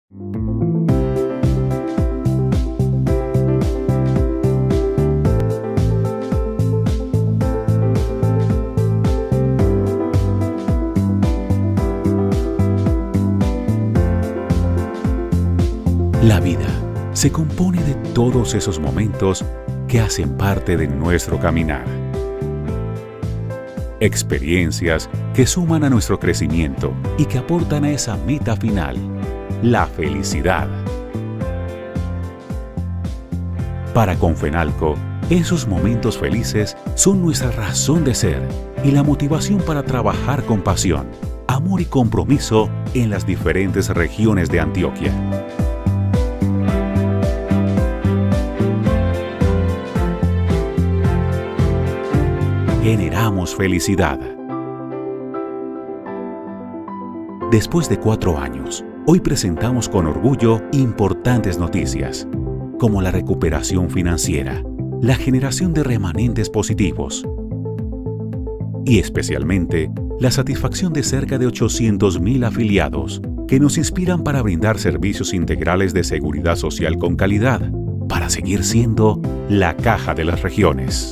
La vida se compone de todos esos momentos que hacen parte de nuestro caminar. Experiencias que suman a nuestro crecimiento y que aportan a esa meta final, la felicidad. Para Confenalco, esos momentos felices son nuestra razón de ser y la motivación para trabajar con pasión, amor y compromiso en las diferentes regiones de Antioquia. Generamos felicidad. Después de 4 años, hoy presentamos con orgullo importantes noticias, como la recuperación financiera, la generación de remanentes positivos y especialmente la satisfacción de cerca de 800.000 afiliados que nos inspiran para brindar servicios integrales de seguridad social con calidad, para seguir siendo la caja de las regiones.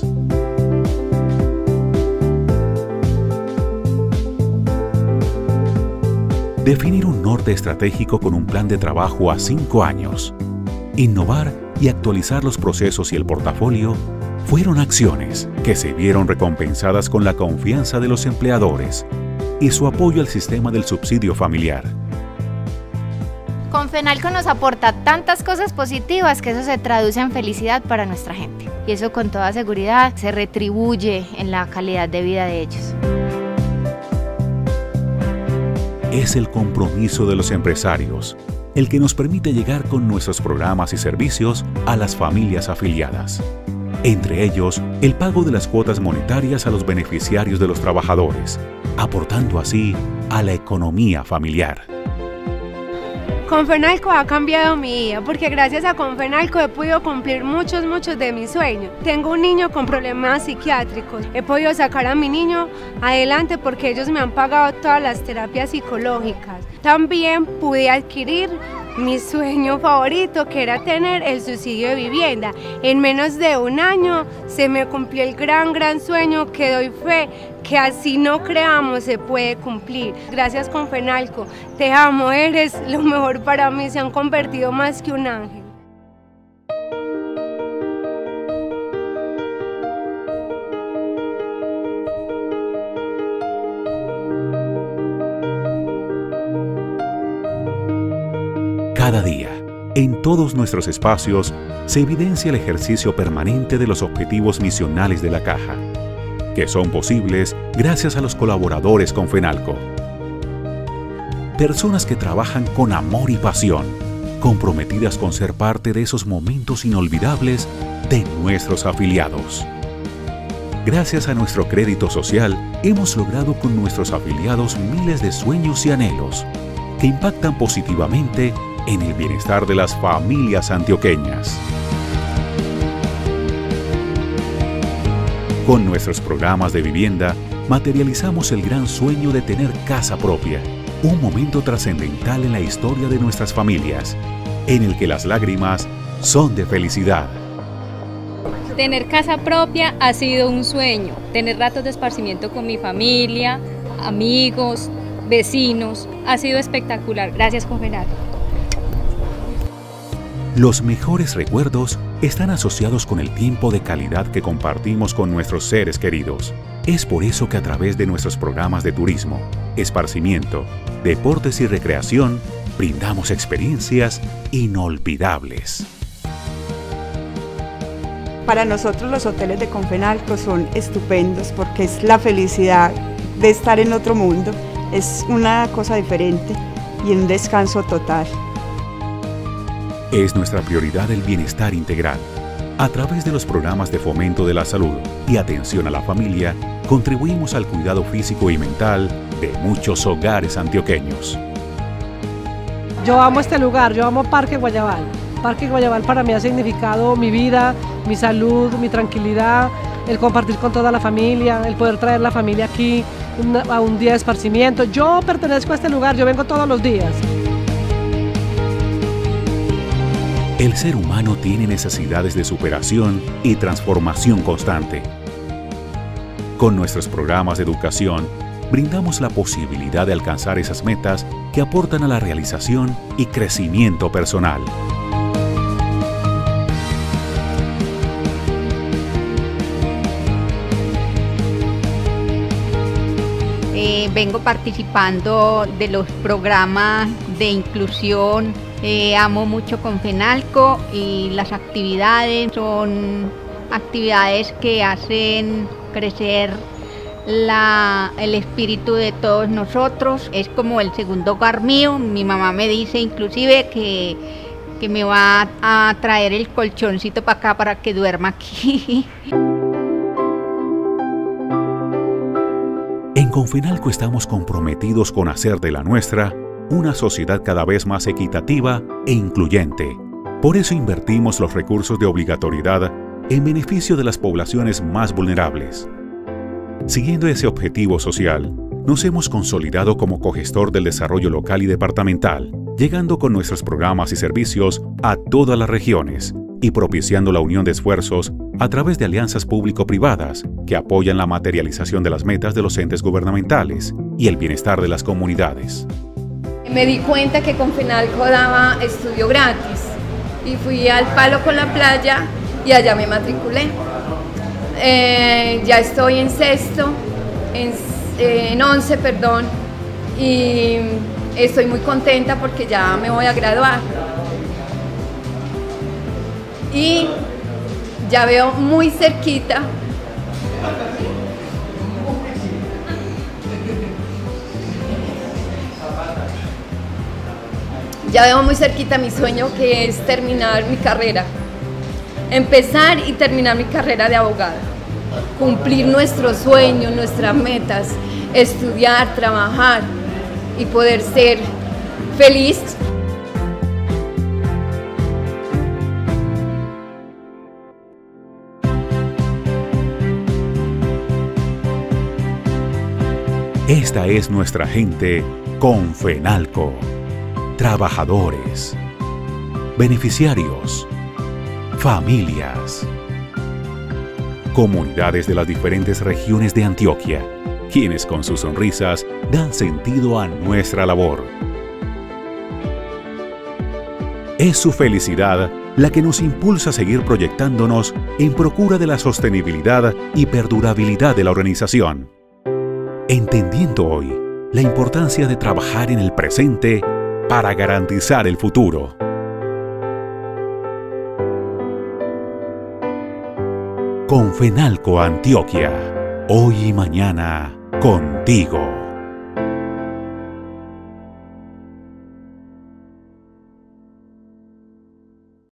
Definir un norte estratégico con un plan de trabajo a 5 años, innovar y actualizar los procesos y el portafolio fueron acciones que se vieron recompensadas con la confianza de los empleadores y su apoyo al sistema del subsidio familiar. Confenalco nos aporta tantas cosas positivas que eso se traduce en felicidad para nuestra gente. Y eso con toda seguridad se retribuye en la calidad de vida de ellos. Es el compromiso de los empresarios el que nos permite llegar con nuestros programas y servicios a las familias afiliadas. Entre ellos, el pago de las cuotas monetarias a los beneficiarios de los trabajadores, aportando así a la economía familiar. Confenalco ha cambiado mi vida porque gracias a Confenalco he podido cumplir muchos de mis sueños. Tengo un niño con problemas psiquiátricos. He podido sacar a mi niño adelante porque ellos me han pagado todas las terapias psicológicas. También pude adquirir mi sueño favorito, que era tener el subsidio de vivienda. En menos de un año se me cumplió el gran sueño que doy fe que así no creamos se puede cumplir. Gracias Confenalco, te amo, eres lo mejor para mí, se han convertido más que un ángel. Cada día, en todos nuestros espacios, se evidencia el ejercicio permanente de los objetivos misionales de la Caja, que son posibles gracias a los colaboradores Confenalco. Personas que trabajan con amor y pasión, comprometidas con ser parte de esos momentos inolvidables de nuestros afiliados. Gracias a nuestro crédito social, hemos logrado con nuestros afiliados miles de sueños y anhelos que impactan positivamente en el bienestar de las familias antioqueñas. Con nuestros programas de vivienda, materializamos el gran sueño de tener casa propia, un momento trascendental en la historia de nuestras familias, en el que las lágrimas son de felicidad. Tener casa propia ha sido un sueño, tener ratos de esparcimiento con mi familia, amigos, vecinos, ha sido espectacular. Gracias, Confenalco. Los mejores recuerdos están asociados con el tiempo de calidad que compartimos con nuestros seres queridos. Es por eso que a través de nuestros programas de turismo, esparcimiento, deportes y recreación, brindamos experiencias inolvidables. Para nosotros los hoteles de Confenalco son estupendos porque es la felicidad de estar en otro mundo, es una cosa diferente y un descanso total. Es nuestra prioridad el bienestar integral. A través de los programas de fomento de la salud y atención a la familia, contribuimos al cuidado físico y mental de muchos hogares antioqueños. Yo amo este lugar, yo amo Parque Guayabal. Parque Guayabal para mí ha significado mi vida, mi salud, mi tranquilidad, el compartir con toda la familia, el poder traer la familia aquí a un día de esparcimiento. Yo pertenezco a este lugar, yo vengo todos los días. El ser humano tiene necesidades de superación y transformación constante. Con nuestros programas de educación, brindamos la posibilidad de alcanzar esas metas que aportan a la realización y crecimiento personal. Vengo participando de los programas de inclusión. Amo mucho Confenalco y las actividades son actividades que hacen crecer el espíritu de todos nosotros. Es como el segundo hogar mío. Mi mamá me dice inclusive que me va a traer el colchoncito para acá para que duerma aquí. En Confenalco estamos comprometidos con hacer de la nuestra una sociedad cada vez más equitativa e incluyente. Por eso invertimos los recursos de obligatoriedad en beneficio de las poblaciones más vulnerables. Siguiendo ese objetivo social, nos hemos consolidado como cogestor del desarrollo local y departamental, llegando con nuestros programas y servicios a todas las regiones y propiciando la unión de esfuerzos a través de alianzas público-privadas que apoyan la materialización de las metas de los entes gubernamentales y el bienestar de las comunidades. Me di cuenta que Confenalco daba estudio gratis y fui al Palo con la Playa y allá me matriculé. Ya estoy en sexto, en 11, perdón, y estoy muy contenta porque ya me voy a graduar. Y ya veo muy cerquita mi sueño, que es terminar mi carrera, empezar y terminar mi carrera de abogada, cumplir nuestros sueños, nuestras metas, estudiar, trabajar y poder ser feliz. Esta es nuestra gente Confenalco. Trabajadores, beneficiarios, familias, comunidades de las diferentes regiones de Antioquia, quienes con sus sonrisas dan sentido a nuestra labor. Es su felicidad la que nos impulsa a seguir proyectándonos en procura de la sostenibilidad y perdurabilidad de la organización, entendiendo hoy la importancia de trabajar en el presente para garantizar el futuro. Confenalco Antioquia, hoy y mañana contigo.